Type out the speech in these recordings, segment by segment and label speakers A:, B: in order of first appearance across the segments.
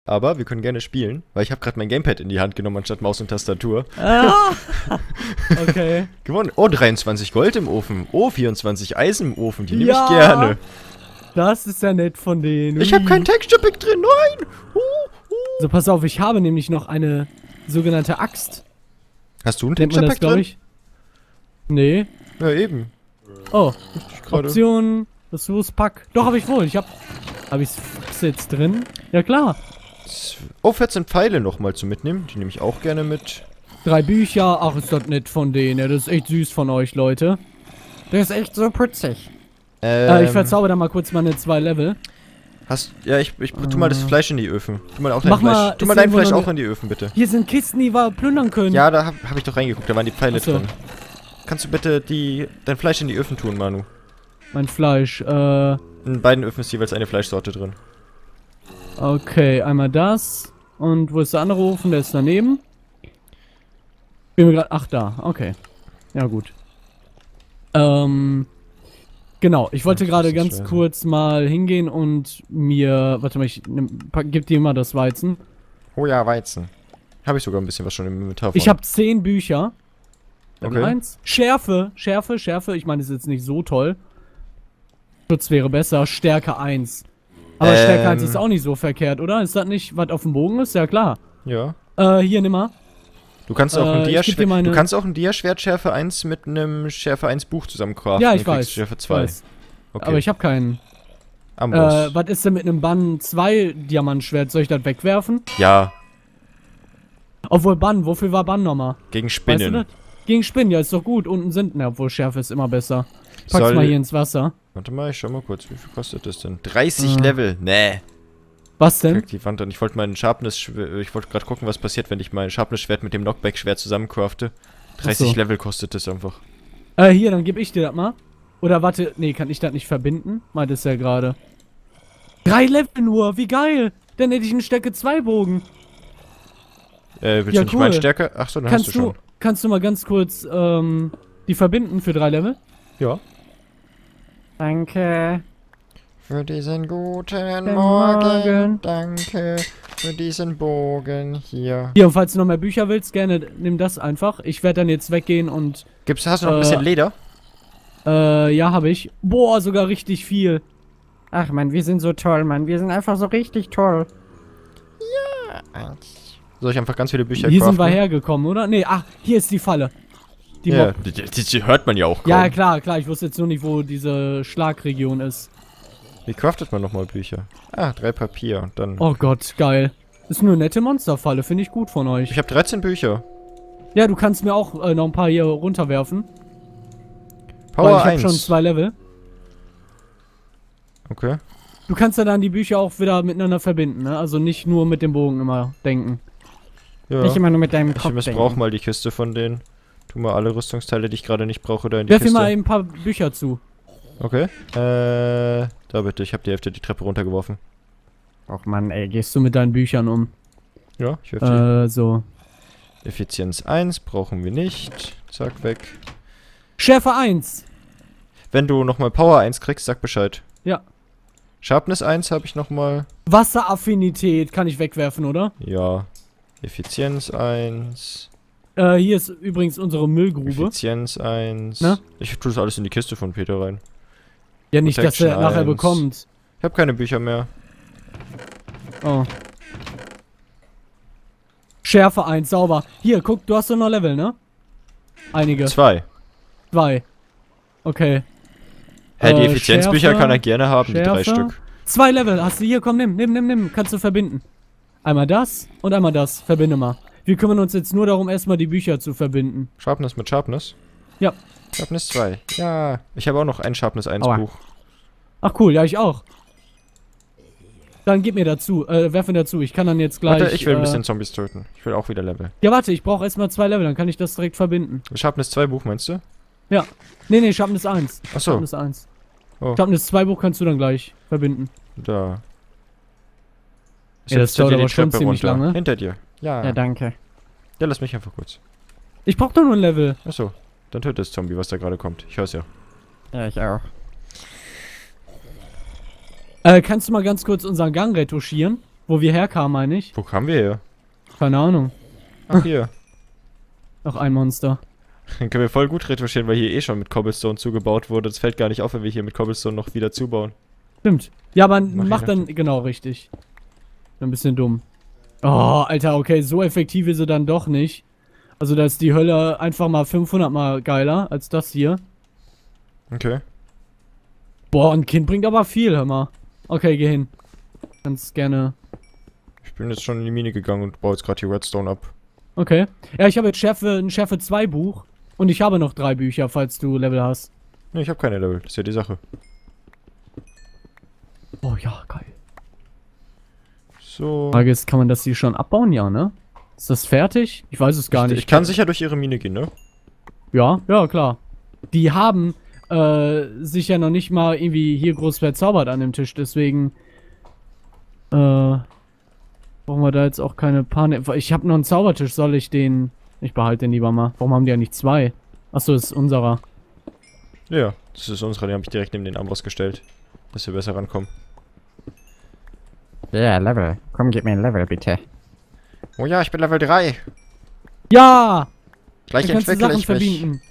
A: aber wir können gerne spielen, weil ich habe gerade mein Gamepad in die Hand genommen, anstatt Maus und Tastatur.
B: Ah, okay.
A: Gewonnen. Oh, 23 Gold im Ofen. Oh, 24 Eisen im Ofen. Die nehme
B: Ja.
A: ich gerne.
B: Das ist ja nett von denen.
A: Ich habe kein Texture-Pack drin. Nein.
B: So, pass auf, ich habe nämlich noch eine sogenannte Axt.
A: Hast du ein
B: Nennt man das,
A: Texture-Pack
B: glaube
A: drin?
B: ich? Nee.
A: Ja, eben.
B: Oh,
A: Gerade.
B: Option, Ressourcepack. Doch, habe ich wohl. Habe ich's jetzt drin? Ja, klar.
A: Oh, 14 Pfeile nochmal zu mitnehmen. Die nehme ich auch gerne mit.
B: 3 Bücher. Ach, ist das nett von denen. Ja, das ist echt süß von euch, Leute. Das ist echt so putzig. Ich verzauber da mal kurz meine 2 Level.
A: Ja, ich tu mal das Fleisch in die Öfen. Tu mal auch
B: Mach
A: dein
B: mal,
A: Fleisch. Tu mal
B: ist
A: dein
B: irgendwo
A: Fleisch
B: noch
A: auch in die Öfen, bitte.
B: Hier sind Kisten, die wir plündern können.
A: Ja, da hab ich doch reingeguckt, da waren die Pfeile
B: Ach so.
A: drin. Kannst du bitte dein Fleisch in die Öfen tun, Manu?
B: Mein Fleisch,
A: In beiden Öfen ist jeweils eine Fleischsorte drin.
B: okay, einmal das. Und wo ist der andere Ofen? Der ist daneben. Bin mir gerade. Ach, da. Okay. Ja, gut. Genau. Ich wollte
A: Ja,
B: gerade
A: das ist
B: ganz
A: schwer.
B: kurz mal hingehen und mir. Warte mal, gib dir mal das Weizen.
A: Oh ja, Weizen. Habe ich sogar ein bisschen was schon im Inventar von.
B: Ich habe 10 Bücher. Level
A: Okay.
B: 1. Schärfe. Ich meine, das ist jetzt nicht so toll. Schutz wäre besser. Stärke 1. Aber Stärke 1 ist auch nicht so verkehrt, oder? Ist das nicht, was auf dem Bogen ist? Ja, klar.
A: Ja.
B: Hier, nimm mal.
A: Du kannst auch ein
B: ich geb dir meine-
A: Du kannst auch ein Dia-Schwert Schärfe 1 mit einem Schärfe 1 Buch zusammen craften.
B: Ja, ich
A: Dann kriegst
B: weiß.
A: du Schärfe
B: ich
A: 2.
B: weiß.
A: Okay.
B: Aber ich habe keinen.
A: Amboss.
B: Was ist denn mit einem Bann 2 Diamantschwert? Soll ich das wegwerfen?
A: Ja,
B: Obwohl Bann, wofür war Bann nochmal?
A: gegen
B: Weißt du
A: Spinnen.
B: das? Gegen Spinnen, ja, ist doch gut. Unten sind, na, obwohl Schärfe ist immer besser. Pack's mal hier ins Wasser.
A: Warte mal, ich schau mal kurz, wie viel kostet das denn? 30 Level. Nee.
B: Was denn?
A: Kack die Wand an. Ich wollte gerade gucken, was passiert, wenn ich mein Sharpness-Schwert mit dem Knockback-Schwert zusammencrafte. 30
B: Ach so.
A: Level kostet das einfach.
B: Hier, dann geb ich dir das mal. Oder warte, nee, kann ich das nicht verbinden? Meint es ja gerade. 3 Level nur, wie geil! Dann hätte ich einen Stärke 2 Bogen.
A: Willst
B: Ja,
A: du nicht meinen
B: cool.
A: Stärke? Achso, dann hast du schon.
B: Kannst du mal ganz kurz, die verbinden für 3 Level?
A: Ja.
B: Danke.
A: Für diesen guten
B: Morgen.
A: Morgen. Danke für diesen Bogen hier.
B: Hier, und falls du noch mehr Bücher willst, gerne nimm das einfach. Ich werde dann jetzt weggehen und,
A: Hast du noch ein bisschen Leder?
B: ja, habe ich. Boah, sogar richtig viel. Ach man, wir sind so toll, Mann. Wir sind einfach so richtig toll.
A: Soll ich einfach ganz viele Bücher
B: Hier sind wir
A: craften?
B: hergekommen, oder? Nee, ach, hier ist die Falle. Die
A: Ja,
B: Mob.
A: die hört man ja auch kaum.
B: Ja, klar. Ich wusste jetzt nur nicht, wo diese Schlagregion ist.
A: Wie craftet man nochmal Bücher? Ah, 3 Papier und dann...
B: Oh Gott, geil. Ist nur eine nette Monsterfalle, finde ich gut von euch.
A: Ich habe 13 Bücher.
B: Ja, du kannst mir auch noch ein paar hier runterwerfen. Weil
A: Power
B: ich habe
A: 1.
B: schon 2 Level.
A: Okay.
B: Du kannst ja dann die Bücher auch wieder miteinander verbinden, ne? Also nicht nur mit dem Bogen immer denken.
A: Ja.
B: Nicht immer nur mit deinem
A: Ich
B: Kopf
A: missbrauch
B: denken.
A: mal die Kiste von denen. Tu mal alle Rüstungsteile, die ich gerade nicht brauche, da in die
B: Werf mir
A: Kiste.
B: mal eben ein paar Bücher zu.
A: Okay. Da bitte. Ich habe die Hälfte die Treppe runtergeworfen.
B: Och Mann, ey, gehst du mit deinen Büchern um?
A: Ja, ich werf die.
B: So.
A: Effizienz 1 brauchen wir nicht. Zack, weg.
B: Schärfe 1!
A: Wenn du nochmal Power 1 kriegst, sag Bescheid.
B: Ja.
A: Sharpness 1 habe ich nochmal.
B: Wasseraffinität kann ich wegwerfen, oder?
A: Ja. Effizienz 1.
B: Hier ist übrigens unsere Müllgrube.
A: Effizienz 1.
B: Na?
A: Ich tue das alles in die Kiste von Peter rein.
B: Ja, nicht, dass er
A: Protection
B: nachher
A: 1.
B: bekommt.
A: Ich habe keine Bücher mehr.
B: Oh. Schärfe 1, sauber. Hier, guck, du hast doch noch Level, ne? Einige.
A: 2.
B: 2. Okay.
A: Hä, die Effizienzbücher
B: Schärfe,
A: kann er gerne haben, die 3
B: Schärfe.
A: Stück.
B: 2 Level hast du. Hier, komm, nimm. Kannst du verbinden. Einmal das und einmal das. Verbinde mal. Wir kümmern uns jetzt nur darum, erstmal die Bücher zu verbinden.
A: Sharpness mit Sharpness?
B: Ja.
A: Sharpness 2. Ja. Ich habe auch noch ein Sharpness 1
B: Aua.
A: Buch.
B: Ach cool, ja, ich auch. Dann gib mir dazu, werf mir dazu. Ich kann dann jetzt gleich.
A: Warte, ich will ein bisschen Zombies töten. Ich will auch wieder Level.
B: Ja, warte, ich brauche erstmal 2 Level, dann kann ich das direkt verbinden.
A: Sharpness 2 Buch, meinst du?
B: Ja. Nee, Sharpness 1.
A: Achso.
B: Sharpness 1.
A: Oh.
B: Sharpness 2 Buch kannst du dann gleich verbinden.
A: Da.
B: Ja, das dauert aber schon ziemlich lange.
A: Hinter dir. Ja.
B: Ja, danke.
A: Ja, lass mich einfach kurz.
B: Ich brauch doch nur ein Level.
A: Achso. Dann tötet das Zombie, was da gerade kommt. Ich hör's ja.
B: Ja, ich auch. Kannst du mal ganz kurz unseren Gang retuschieren? Wo wir herkamen, meine ich.
A: Wo kamen wir her?
B: Keine Ahnung.
A: Ach, hier.
B: Noch ein Monster.
A: Dann können wir voll gut retuschieren, weil hier eh schon mit Cobblestone zugebaut wurde. Das fällt gar nicht auf, wenn wir hier mit Cobblestone noch wieder zubauen.
B: Stimmt. Ja, aber
A: Mach
B: mach
A: ich
B: dann, genau, richtig. Ein bisschen dumm. Oh, Alter, okay, so effektiv ist sie dann doch nicht. Also da ist die Hölle einfach mal 500 mal geiler als das hier.
A: Okay.
B: Boah, ein Kind bringt aber viel, hör mal. Okay, geh hin. Kannst gerne...
A: Ich bin jetzt schon in die Mine gegangen und baue jetzt gerade die Redstone ab.
B: Okay. Ja, ich habe jetzt ein Schärfe 2 Buch. Und ich habe noch 3 Bücher, falls du Level hast.
A: Ne, ich habe keine Level. Das ist ja die Sache.
B: Oh ja, geil.
A: So.
B: Frage ist, kann man das hier schon abbauen? Ja, ne? Ist das fertig? Ich weiß es gar nicht.
A: Ich kann sicher durch ihre Mine gehen, ne?
B: Ja, ja, klar. Die haben sich ja noch nicht mal irgendwie hier groß verzaubert an dem Tisch, deswegen brauchen wir da jetzt auch keine Panik. Ich habe noch einen Zaubertisch, soll ich den... Ich behalte den lieber mal. Warum haben die ja nicht 2? Achso, das ist unserer.
A: Ja, das ist unserer, den habe ich direkt neben den Amboss gestellt. Dass wir besser rankommen.
C: Ja, Level. Komm, gib mir ein Level, bitte.
A: Oh ja, ich bin Level 3.
B: Ja!
A: Gleich
B: Dann kannst du
A: entwickle
B: Sachen
A: ich mich.
B: verbinden.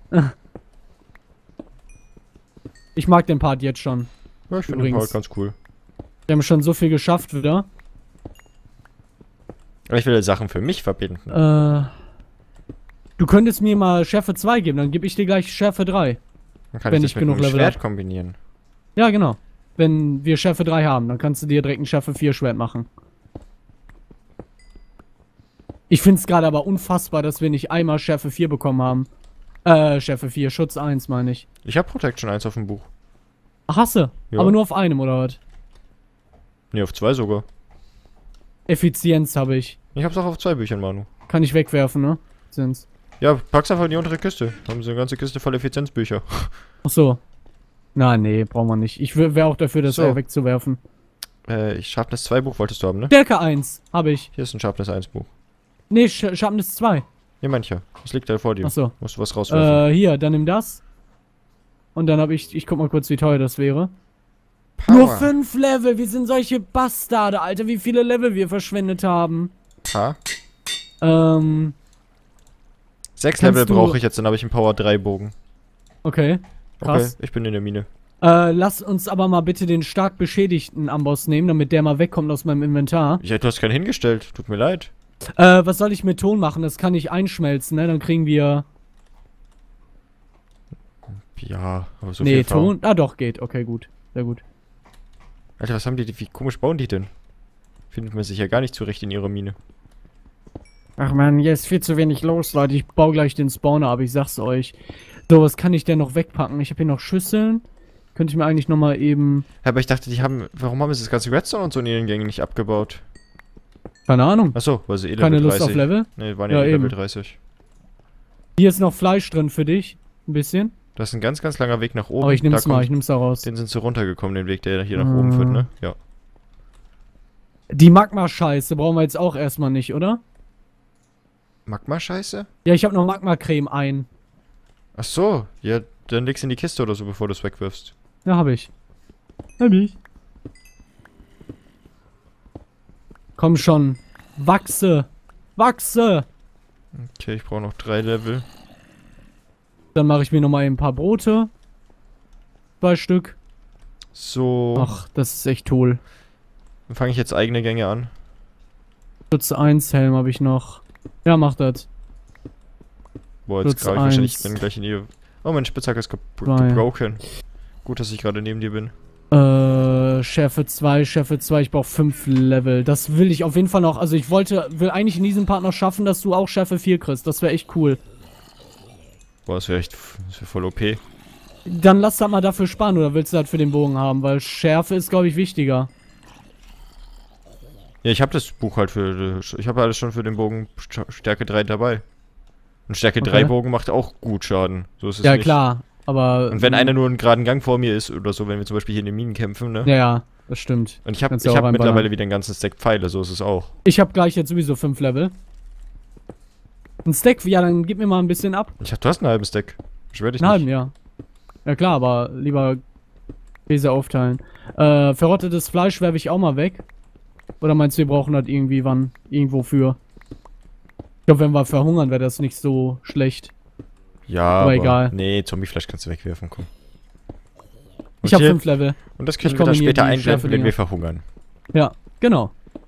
B: Ich mag den Part jetzt schon.
A: Ja, ich finde den Part ganz cool.
B: Wir haben schon so viel geschafft wieder.
A: Aber ich will Sachen für mich verbinden.
B: Du könntest mir mal Schärfe 2 geben, dann gebe ich dir gleich Schärfe 3.
A: Dann kann
B: wenn
A: ich
B: ich
A: das
B: genug
A: mit einem
B: Level
A: Schwert
B: hab.
A: kombinieren.
B: Ja, genau. Wenn wir Schärfe 3 haben, dann kannst du dir direkt ein Schärfe 4 Schwert machen. Ich finde es gerade aber unfassbar, dass wir nicht einmal Schärfe 4 bekommen haben. Schärfe 4, Schutz 1 meine ich.
A: Ich habe Protection 1 auf dem Buch.
B: Ach, hasse.
A: Ja.
B: Aber nur auf einem, oder was?
A: Ne, auf 2 sogar.
B: Effizienz habe ich.
A: Ich hab's auch auf 2 Büchern, Manu.
B: Kann ich wegwerfen, ne? Sind's.
A: Ja, pack's einfach in die untere Kiste. Haben sie eine ganze Kiste voll Effizienzbücher.
B: Ach so. Na, nee, brauchen wir nicht. Ich wäre auch dafür, das
A: So.
B: wegzuwerfen.
A: Ich Sharpness 2 Buch wolltest du haben, ne?
B: Stärke 1 habe ich.
A: Hier ist ein Sharpness 1 Buch.
B: Nee, Sharpness 2.
A: Hier mancher. Das liegt da vor dir.
B: Ach so.
A: Musst du was rauswerfen.
B: Hier, dann nimm das. Und dann habe ich guck mal kurz, wie teuer das wäre.
A: Power.
B: Nur 5 Level, wir sind solche Bastarde, Alter, wie viele Level wir verschwendet haben.
A: Ha? 6
B: Kannst
A: Level
B: du-
A: brauche ich jetzt, dann habe ich einen Power 3 Bogen.
B: Okay, krass.
A: Okay, ich bin in der Mine.
B: Lass uns aber mal bitte den stark beschädigten Amboss nehmen, damit der mal wegkommt aus meinem Inventar.
A: Ja, du hast keinen hingestellt. Tut mir leid.
B: Was soll ich mit Ton machen? Das kann ich einschmelzen, ne? Dann kriegen wir...
A: Ja, aber so
B: nee,
A: viel
B: Ton... Ah, doch, geht. Okay, gut. Sehr gut.
A: Alter, was haben die? Wie komisch bauen die denn? Findet man sich ja gar nicht zurecht in ihrer Mine.
C: Ach man, hier ist viel zu wenig los, Leute.
B: Leute, ich baue gleich den Spawner, aber ich sag's euch. So, was kann ich denn noch wegpacken? Ich habe hier noch Schüsseln. Könnte ich mir eigentlich nochmal eben...
A: Aber ich dachte, die haben. Warum haben sie das ganze Redstone und so in ihren Gängen nicht abgebaut?
B: Keine Ahnung.
A: Achso, weil sie eh
B: Keine
A: Level
B: Lust
A: 30.
B: auf Level?
A: Ne, waren
B: Ja,
A: ja eh
B: eben.
A: Level 30.
B: Hier ist noch Fleisch drin für dich. Ein bisschen.
A: Das ist ein ganz, ganz langer Weg nach oben.
B: Aber ich nehm's
A: Da
B: mal,
A: kommt-
B: ich nehm's da raus.
A: Den sind sie runtergekommen, den Weg, der hier nach oben führt, ne? Ja.
B: Die Magma-Scheiße brauchen wir jetzt auch erstmal nicht, oder?
A: Magma-Scheiße?
B: Ja, ich habe noch Magma-Creme ein.
A: Ach so, ja, dann legst du in die Kiste oder so, bevor du es wegwirfst.
B: Ja, habe ich. Hab ich. Komm schon. Wachse. Wachse.
A: Okay, ich brauche noch 3 Level.
B: Dann mache ich mir nochmal ein paar Brote. 2 Stück.
A: So,
B: Ach, das ist echt toll.
A: dann fange ich jetzt eigene Gänge an.
B: Schutz 1 Helm habe ich noch. Ja, mach das.
A: Boah, jetzt
B: Schutz
A: grabe ich wahrscheinlich
B: 1.
A: dann gleich in die... Oh, mein Spitzhacke ist
B: 2.
A: gebroken. Gut, dass ich gerade neben dir bin.
B: Schärfe 2, Schärfe 2, ich brauche 5 Level. Das will ich auf jeden Fall noch. Also ich will eigentlich in diesem Part noch schaffen, dass du auch Schärfe 4 kriegst. Das wäre echt cool.
A: Boah, das wäre voll OP.
B: Dann lass das mal dafür sparen, oder willst du das für den Bogen haben? Weil Schärfe ist, glaube ich, wichtiger.
A: Ja, ich habe das Buch halt für... Ich habe alles schon für den Bogen Stärke 3 dabei. Und Stärke 3
B: Okay.
A: Bogen macht auch gut Schaden. So ist es
B: Ja,
A: nicht.
B: klar. Aber...
A: Und wenn einer nur einen geraden Gang vor mir ist oder so, wenn wir zum Beispiel hier in den Minen kämpfen, ne?
B: Ja, ja, das stimmt.
A: Und ich habe
B: Kannst du auch reinballern.
A: mittlerweile wieder einen ganzen Stack Pfeile, so ist es auch.
B: Ich habe gleich jetzt sowieso 5 Level. Ein Stack, ja, dann gib mir mal ein bisschen ab.
A: Du hast einen halben Stack. Beschwer dich
B: Einen halben,
A: nicht.
B: ja. Ja klar, aber lieber Käse aufteilen. Verrottetes Fleisch werfe ich auch mal weg. Oder meinst du, wir brauchen das irgendwie wann? Irgendwo für? Ich glaube, wenn wir verhungern, wäre das nicht so schlecht.
A: Ja,
B: aber egal.
A: Nee, Zombiefleisch kannst du wegwerfen, komm.
B: Ich habe
A: hier-
B: 5 Level.
A: Und das können
B: Ich
A: wir dann
B: kombiniere
A: später
B: die
A: einblenden, wenn
B: Schärfe-Dinger.
A: wir verhungern.
B: Ja, genau.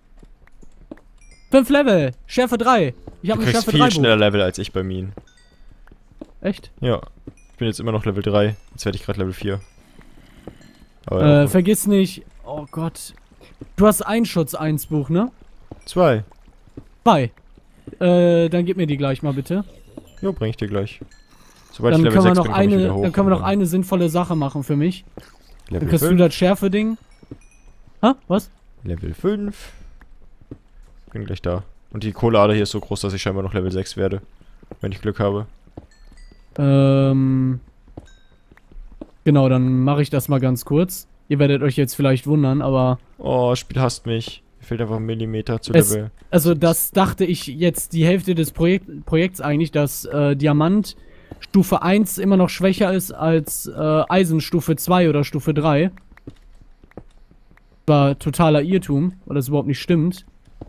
B: 5 Level. Schärfe 3. Ich
A: Du
B: habe eine
A: kriegst
B: Schärfe
A: viel
B: 3
A: schneller Level als ich bei Minen.
B: Echt?
A: Ja. Ich bin jetzt immer noch Level 3. Jetzt werde ich gerade Level 4. Aber
B: Vergiss nicht. Oh Gott. Du hast ein Schutz 1 Buch, ne?
A: 2.
B: 2. Dann gib mir die gleich mal bitte.
A: Jo, bring ich dir gleich. Sobald
B: Dann
A: ich Level
B: können wir
A: 6
B: noch
A: bin, komm ich wieder
B: eine,
A: hoch.
B: dann können wir
A: und
B: noch eine sinnvolle Sache machen für mich. Dann
A: Level
B: kriegst du
A: 5.
B: das Schärfe-Ding. Ha? Was?
A: Level 5. Bin gleich da. Und die Kohleader hier ist so groß, dass ich scheinbar noch Level 6 werde. Wenn ich Glück habe.
B: Genau, dann mache ich das mal ganz kurz. Ihr werdet euch jetzt vielleicht wundern, aber...
A: Oh, das Spiel hasst mich. Mir fehlt einfach ein Millimeter zu
B: Es-
A: Level.
B: Also das dachte ich jetzt die Hälfte des Projekts eigentlich, dass Diamant Stufe 1 immer noch schwächer ist als Eisen Stufe 2 oder Stufe 3. War totaler Irrtum, weil das überhaupt nicht stimmt.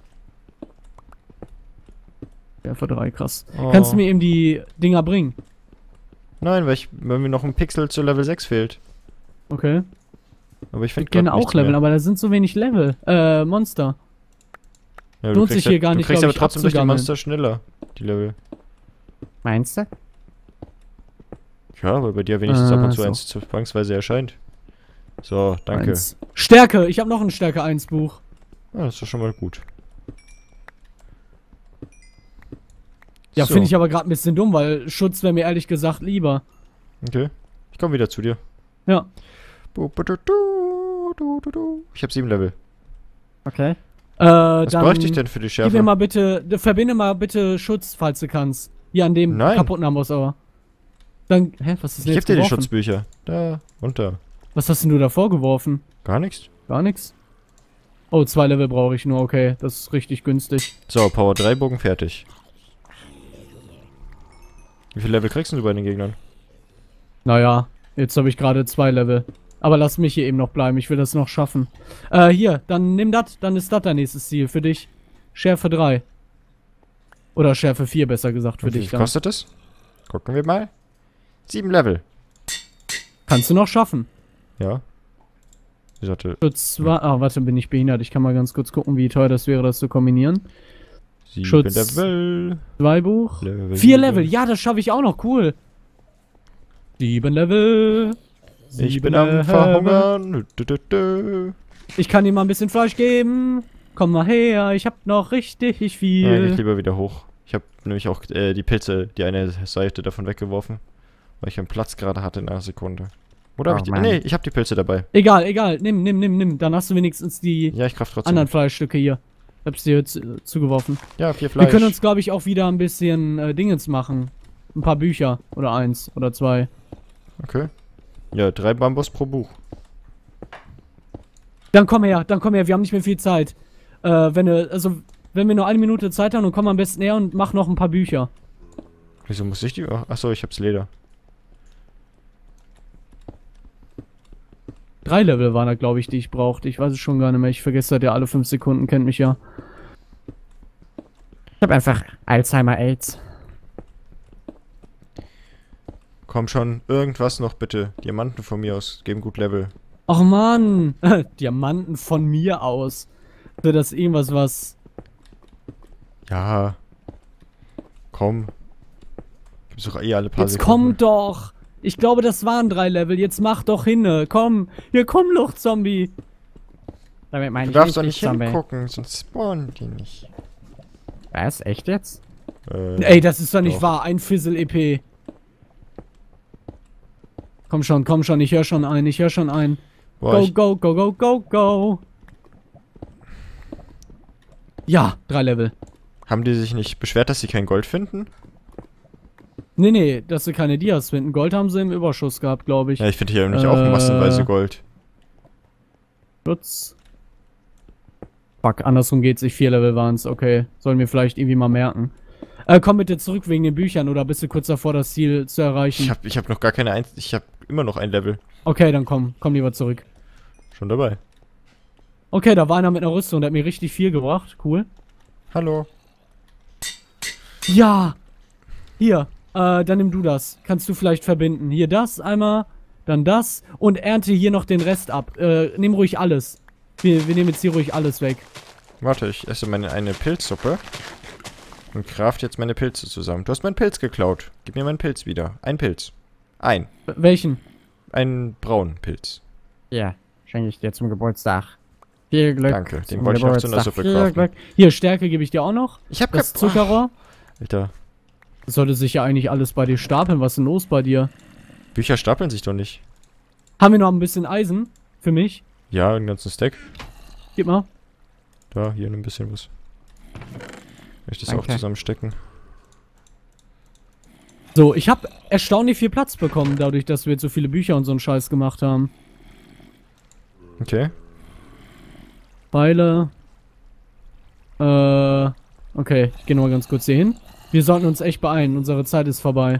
B: Schärfe 3, krass.
A: Oh.
B: Kannst du mir eben die Dinger bringen?
A: Nein, weil mir noch ein Pixel zu Level 6 fehlt.
B: Okay.
A: Aber ich
B: Ich
A: finde
B: gerne auch Level, aber da sind so wenig Level. Monster.
A: ja,
B: lohnt sich hier gar nicht,
A: Du kriegst
B: glaub
A: aber
B: ich,
A: trotzdem durch die
B: abzugammeln.
A: Monster schneller. Die Level.
C: Meinst du?
A: Ja, weil bei dir wenigstens ab und zu
B: so.
A: eins zwangsweise erscheint. So, danke.
B: 1. Stärke! Ich habe noch ein Stärke 1 Buch.
A: Ah, das ist doch schon mal gut.
B: Ja,
A: So,
B: finde ich aber gerade ein bisschen dumm, weil Schutz wäre mir ehrlich gesagt lieber.
A: Okay. Ich komme wieder zu dir.
B: Ja.
A: Ich habe 7 Level.
C: Okay.
A: Was
B: dann
A: bräuchte ich denn für die
B: gib mir
A: Schärfe?
B: mal bitte, verbinde mal bitte Schutz, falls du kannst. Hier an dem
A: Nein.
B: kaputten Amboss, aber. Dann, was ist
A: Ich
B: denn
A: geb
B: jetzt
A: dir die
B: geworfen?
A: Schutzbücher. Da, und da.
B: Was hast denn du da vorgeworfen?
A: Gar nichts.
B: Gar nichts? Oh, 2 Level brauche ich nur, okay. Das ist richtig günstig.
A: So, Power 3 Bogen fertig. Wie viel Level kriegst du bei den Gegnern?
B: Naja, jetzt habe ich gerade 2 Level. Aber lass mich hier eben noch bleiben, ich will das noch schaffen. Hier, dann nimm das, dann ist das dein nächstes Ziel für dich. Schärfe 3. Oder Schärfe 4, besser gesagt, für
A: Und wie
B: dich
A: viel
B: dann.
A: kostet es? Gucken wir mal. 7 Level.
B: Kannst du noch schaffen.
A: Ja. Ich sagte,
B: Schutz 2. Ah, warte, bin ich behindert. Ich kann mal ganz kurz gucken, wie teuer das wäre, das zu kombinieren.
A: 7
B: Schutz.
A: Level.
B: 2 Buch.
A: Level
B: 4 Level, ja, das schaffe ich auch noch, cool. 7 Level.
A: Ich
B: 7
A: bin am
B: Level.
A: Verhungern.
B: Ich kann dir mal ein bisschen Fleisch geben. Komm mal her, ich hab noch richtig
A: Ja, ich
B: viel.
A: lieber wieder hoch. Ich habe nämlich auch die Pilze, die eine Seite davon weggeworfen. Weil ich einen Platz gerade hatte in einer Sekunde. Oder habe
C: Oh,
A: ich die?
C: Mann.
A: Nee, ich habe die Pilze dabei.
B: Egal, egal, nimm. Dann hast du wenigstens die
A: Ja, ich kraft trotzdem.
B: anderen Fleischstücke hier. Ich hab's dir zugeworfen.
A: Ja, 4
B: Wir
A: Fleisch.
B: können uns, glaube ich, auch wieder ein bisschen Dingens machen. Ein paar Bücher. Oder 1 oder 2.
A: Okay. Ja, 3 Bambus pro Buch.
B: Dann komm her, wir haben nicht mehr viel Zeit. Wenn wir nur 1 Minute Zeit haben, dann komm am besten her und mach noch ein paar Bücher.
A: Wieso muss ich die? Achso, ich hab's Leder.
B: 3 Level waren da, glaube ich, die ich brauchte. Ich weiß es schon gar nicht mehr. Ich vergesse das ja alle 5 Sekunden, kennt mich ja.
C: Ich habe einfach Alzheimer-Aids.
A: Komm schon, irgendwas noch bitte. Diamanten von mir aus. Geben gut Level.
B: Och Mann! Diamanten von mir aus. Wird das irgendwas, was...
A: Ja. Komm. Gibt's doch eh alle paar
B: Jetzt
A: Sekunden.
B: komm doch! Ich glaube, das waren 3 Level. Jetzt mach doch hinne. Komm. Hier, komm, Luchtzombie.
C: Damit meine
A: Du
C: ich
A: darfst doch
C: nicht
A: nicht
C: Zombie.
A: hingucken, sonst spawnen die nicht.
C: Was? Echt jetzt?
B: Ey, das ist doch nicht
A: doch.
B: wahr. Ein Fizzle-EP. Komm schon. Ich höre schon ein.
A: Boah,
B: Go. Ja, 3 Level.
A: haben die sich nicht beschwert, dass sie kein Gold finden?
B: Nee, dass sie keine Dias finden. Gold haben sie im Überschuss gehabt, glaube ich.
A: Ja, ich finde hier nämlich auch massenweise Gold.
B: Schutz. Fuck, andersrum geht's nicht. 4 Level waren's. Okay, sollen wir vielleicht irgendwie mal merken. Komm bitte zurück wegen den Büchern oder bist du kurz davor, das Ziel zu erreichen?
A: Ich hab noch gar keine ich hab immer noch ein Level.
B: Okay, dann komm lieber zurück.
A: Schon dabei.
B: Okay, da war einer mit einer Rüstung, der hat mir richtig viel gebracht. Cool.
A: Hallo.
B: Ja! Hier, dann nimm du das. Kannst du vielleicht verbinden. Hier das einmal, dann das und ernte hier noch den Rest ab. Nimm ruhig alles. Wir nehmen jetzt hier ruhig alles weg.
A: Warte, ich esse eine Pilzsuppe. Und craft jetzt meine Pilze zusammen. Du hast meinen Pilz geklaut. Gib mir meinen Pilz wieder. Ein Pilz.
B: Welchen?
A: Einen braunen Pilz.
C: Ja, schenke ich dir zum Geburtstag. Viel Glück.
A: Danke, den
C: zum
A: wollte ich noch zu einer
C: Geburtstag.
A: Suppe
C: Viel
A: craften.
C: Glück.
B: Hier, Stärke gebe ich dir auch noch.
A: Ich hab
B: Das Zuckerrohr.
A: Alter,
B: Das sollte sich ja eigentlich alles bei dir stapeln. Was ist denn los bei dir?
A: Bücher stapeln sich doch nicht.
B: Haben wir noch ein bisschen Eisen? Für mich?
A: Ja, einen ganzen Stack.
B: Gib mal.
A: Da, hier ein bisschen was. Möchte ich das auch
C: Danke.
A: zusammenstecken.
B: So, ich habe erstaunlich viel Platz bekommen, dadurch, dass wir jetzt so viele Bücher und so einen Scheiß gemacht haben.
A: Okay.
B: Beile. Okay, ich gehe nochmal ganz kurz hier hin. Wir sollten uns echt beeilen, unsere Zeit ist vorbei.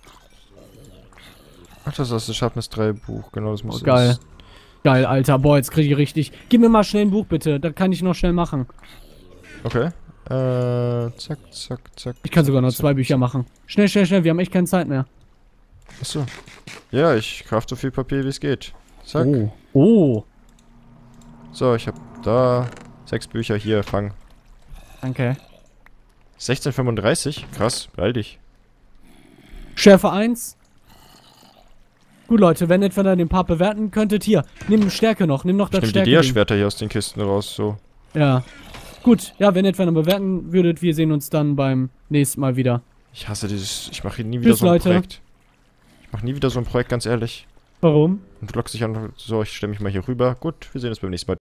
A: Ach, das ist das Sharpness 3 Buch. Genau, das muss
B: Geil. Geil, Alter. Boah, jetzt kriege ich richtig... Gib mir mal schnell ein Buch, bitte. Das kann ich noch schnell machen.
A: Okay. Zack, zack, zack.
B: Ich kann sogar noch
A: zack,
B: 2 Bücher machen. Schnell, schnell, schnell. Wir haben echt keine Zeit mehr.
A: Achso. Ja, ich craft so viel Papier, wie es geht. Zack.
B: Oh. Oh.
A: So, ich habe da 6 Bücher. Hier, fang.
C: Danke.
A: 1635? Krass, beeil dich.
B: Schärfe 1. Gut, Leute, wenn etwa dann den Part bewerten könntet, hier, nimm Stärke noch. Nimm noch
A: Ich
B: das
A: nehme die
B: Stärke.
A: Dia-Schwerter hier aus den Kisten raus, so.
B: Ja. Gut, ja, wenn etwa dann bewerten würdet, wir sehen uns dann beim nächsten Mal wieder.
A: Ich hasse dieses... Ich mache nie wieder
B: Tschüss,
A: so ein
B: Leute.
A: Projekt. Ich mache nie wieder so ein Projekt, ganz ehrlich.
B: Warum?
A: Und du lockst dich an... So, ich stelle mich mal hier rüber. Gut, wir sehen uns beim nächsten Mal.